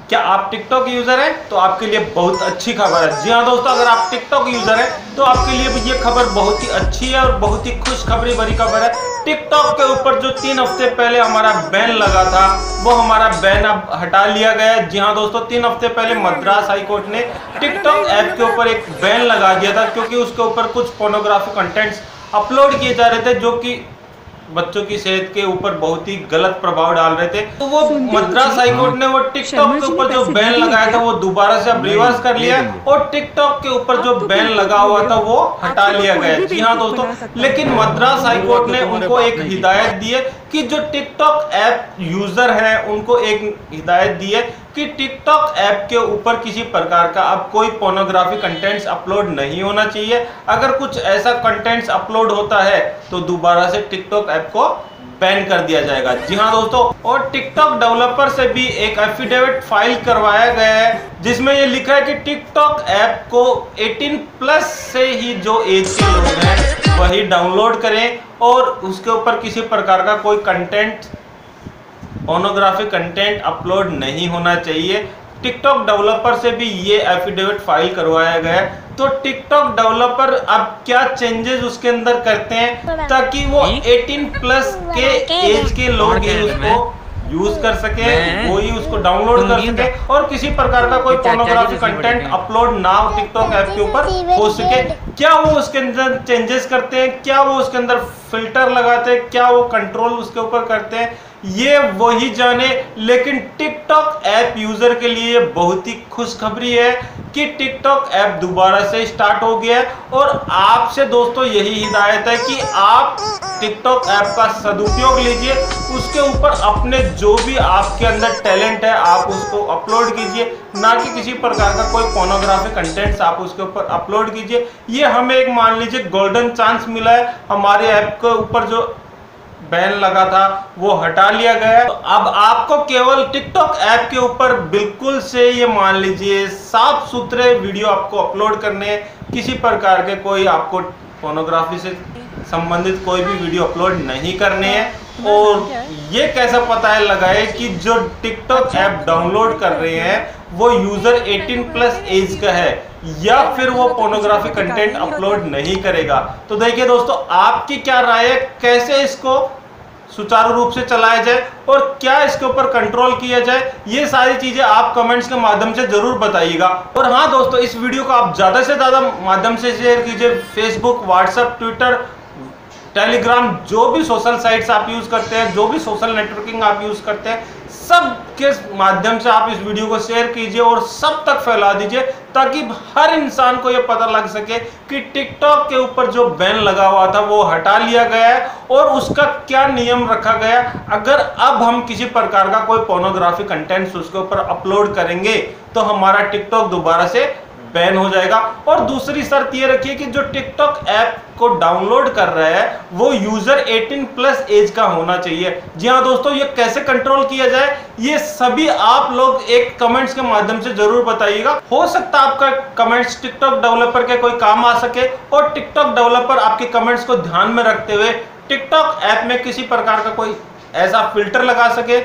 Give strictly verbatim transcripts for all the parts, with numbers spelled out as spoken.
क्या आप TikTok user हैं? तो आपके लिए बहुत अच्छी खबर है। जी हाँ दोस्तों, अगर आप टिकटॉक यूजर हैं तो आपके लिए भी ये खबर बहुत ही अच्छी है और बहुत ही खुशखबरी भरी खबर है। टिकटॉक के ऊपर जो तीन हफ्ते पहले हमारा बैन लगा था वो हमारा बैन अब हटा लिया गया है। जी हाँ दोस्तों, तीन हफ्ते पहले मद्रास हाई कोर्ट ने टिकटॉक ऐप के ऊपर एक बैन लगा दिया था क्योंकि उसके ऊपर कुछ पोर्नोग्राफिक कंटेंट्स अपलोड किए जा रहे थे जो कि बच्चों की सेहत के ऊपर बहुत ही गलत प्रभाव डाल रहे थे। तो वो मद्रास हाई कोर्ट ने वो टिकटॉक के ऊपर जो बैन लगाया था वो दोबारा से अब रिवर्स कर लिया और टिकटॉक के ऊपर जो बैन लगा हुआ था वो हटा लिया गया। जी हाँ दोस्तों, लेकिन मद्रास हाई कोर्ट ने उनको एक हिदायत दी है कि जो टिकटॉक ऐप यूजर है उनको एक हिदायत दी है कि टिकटॉक ऐप के ऊपर किसी प्रकार का अब कोई पोर्नोग्राफी कंटेंट्स अपलोड नहीं होना चाहिए। अगर कुछ ऐसा कंटेंट्स अपलोड होता है तो दोबारा से टिकटॉक ऐप को बैन कर दिया जाएगा। जी हाँ दोस्तों, और टिकटॉक डेवलपर से भी एक एफिडेविट फाइल करवाया गया है जिसमें ये लिखा है कि टिकटॉक ऐप को अठारह प्लस से ही जो एज के लोग हैं वही डाउनलोड करें और उसके ऊपर किसी प्रकार का कोई कंटेंट पोर्नोग्राफिक कंटेंट अपलोड नहीं होना चाहिए। टिकटॉक डेवलपर से भी ये एफिडेविट फाइल करवाया गया है। तो टिकटॉक डेवलपर अब क्या चेंजेस उसके अंदर करते हैं ताकि वो अठारह प्लस के एज के लोग ही उसको यूज कर सके, वो ही उसको डाउनलोड कर सके और किसी प्रकार का कोई पोर्नोग्राफिक कंटेंट अपलोड ना हो टिकटॉक ऐप के ऊपर हो सके। क्या वो उसके अंदर चेंजेस करते हैं, क्या वो उसके अंदर फिल्टर लगाते हैं, क्या वो कंट्रोल उसके ऊपर करते हैं, ये वही जाने। लेकिन टिकटॉक ऐप यूजर के लिए बहुत ही खुशखबरी है कि टिकटॉक ऐप दोबारा से स्टार्ट हो गया है और आपसे दोस्तों यही हिदायत है कि आप टिकटॉक ऐप का सदुपयोग लीजिए, उसके ऊपर अपने जो भी आपके अंदर टैलेंट है आप उसको अपलोड कीजिए, ना कि किसी प्रकार का कोई पोर्नोग्राफिक कंटेंट्स आप उसके ऊपर अपलोड कीजिए। ये हमें एक मान लीजिए गोल्डन चांस मिला है, हमारे ऐप के ऊपर जो बैन लगा था वो हटा लिया गया। तो अब आपको केवल टिकटॉक ऐप के ऊपर बिल्कुल से ये मान लीजिए साफ सुथरे वीडियो आपको अपलोड करने हैं, किसी प्रकार के कोई आपको पोर्नोग्राफी से संबंधित कोई भी वीडियो अपलोड नहीं करने हैं। और ये कैसा पता है लगाए कि जो टिकटॉक ऐप डाउनलोड कर रहे हैं वो यूजर अठारह प्लस एज का है या फिर वो पोर्नोग्राफी कंटेंट अपलोड नहीं करेगा। तो देखिए दोस्तों, आपकी क्या राय है, कैसे इसको सुचारू रूप से चलाया जाए और क्या इसके ऊपर कंट्रोल किया जाए, ये सारी चीजें आप कमेंट्स के माध्यम से जरूर बताइएगा। और हाँ दोस्तों, इस वीडियो को आप ज्यादा से ज्यादा माध्यम से शेयर कीजिए। फेसबुक, व्हाट्सएप, ट्विटर, टेलीग्राम, जो भी सोशल साइट्स आप यूज करते हैं, जो भी सोशल नेटवर्किंग आप यूज करते हैं, सब के माध्यम से आप इस वीडियो को शेयर कीजिए और सब तक फैला दीजिए ताकि हर इंसान को यह पता लग सके कि टिकटॉक के ऊपर जो बैन लगा हुआ था वो हटा लिया गया है और उसका क्या नियम रखा गया। अगर अब हम किसी प्रकार का कोई पोर्नोग्राफी कंटेंट उसके ऊपर अपलोड करेंगे तो हमारा टिकटॉक दोबारा से बैन हो जाएगा। और दूसरी शर्त ये रखिए कि जो टिकटॉक ऐप को डाउनलोड कर रहा है वो यूजर अठारह प्लस एज का होना चाहिए। जी हाँ दोस्तों, ये कैसे कंट्रोल किया जाए ये सभी आप लोग एक कमेंट्स के माध्यम से जरूर बताइएगा। हो सकता है आपका कमेंट्स टिकटॉक डेवलपर के कोई काम आ सके और टिकटॉक डेवलपर आपके कमेंट्स को ध्यान में रखते हुए टिकटॉक ऐप में किसी प्रकार का कोई ऐसा फिल्टर लगा सके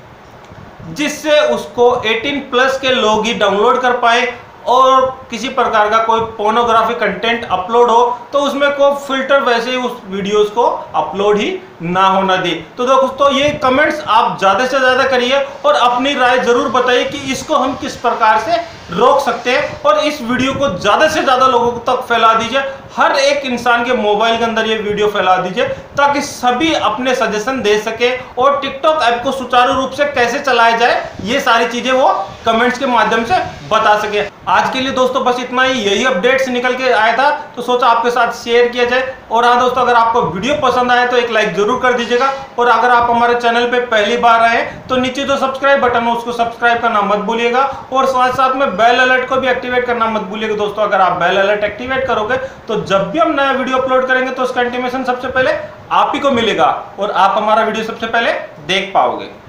जिससे उसको अठारह प्लस के लोग ही डाउनलोड कर पाए और किसी प्रकार का कोई पोर्नोग्राफी कंटेंट अपलोड हो तो उसमें को फिल्टर वैसे ही उस वीडियोस को अपलोड ही ना होना दे। तो दोस्तों, ये कमेंट्स आप ज्यादा से ज्यादा करिए और अपनी राय जरूर बताइए कि इसको हम किस प्रकार से रोक सकते हैं और इस वीडियो को ज्यादा से ज्यादा लोगों तक फैला दीजिए। हर एक इंसान के मोबाइल के अंदर ये वीडियो फैला दीजिए ताकि सभी अपने सजेशन दे सके और टिकटॉक ऐप को सुचारू रूप से कैसे चलाया जाए ये सारी चीजें वो कमेंट्स के माध्यम से बता सके। आज के लिए दोस्तों बस इतना ही, यही अपडेट्स निकल के आया था तो सोचा आपके साथ शेयर किया जाए। और हाँ दोस्तों, अगर आपको वीडियो पसंद आए तो एक लाइक जरूर कर दीजिएगा और अगर आप हमारे चैनल पे पहली बार आए तो नीचे जो सब्सक्राइब बटन है उसको सब्सक्राइब करना मत भूलिएगा और साथ साथ में बेल अलर्ट को भी एक्टिवेट करना मत भूलिएगा। दोस्तों, अगर आप बेल अलर्ट एक्टिवेट करोगे तो जब भी हम नया वीडियो अपलोड करेंगे तो उसका इंटीमेशन सबसे पहले आप ही को मिलेगा और आप हमारा वीडियो सबसे पहले देख पाओगे।